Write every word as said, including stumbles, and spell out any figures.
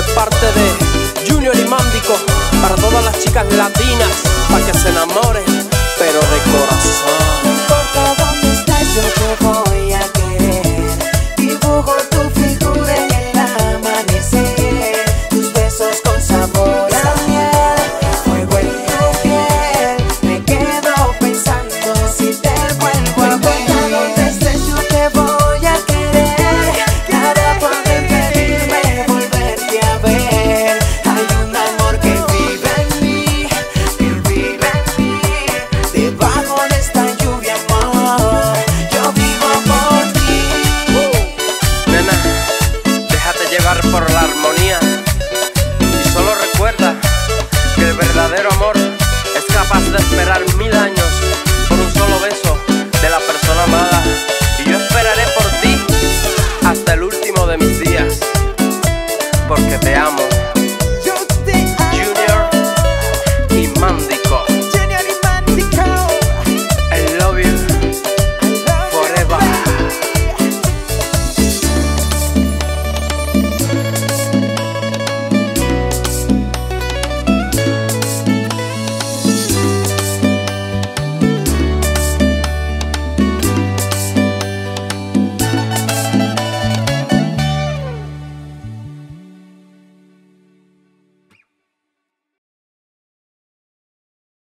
parte de Junior y Mándico, para todas las chicas latinas, para que se enamoren, pero de corazón. No importa dónde estés, yo te voy a querer. Dibujo tu figura en el amanecer, tus besos con sabor a miel, fuego en tu piel. Me quedo pensando si te vuelvo a ver. No importa dónde estés, yo te voy a querer. Nada puede impedirme volverte a ver. Hay un amor que vive en mí, que vive en mí. Debajo de esta lluvia, amor, yo vivo por ti. uh. Nena, déjate llevar por la armonía y solo recuerda que el verdadero amor es capaz de esperar mil años por un solo beso de la persona amada. Y yo esperaré por ti hasta el último de mis días, porque te amo. Yo te amo. Junior y Mándico.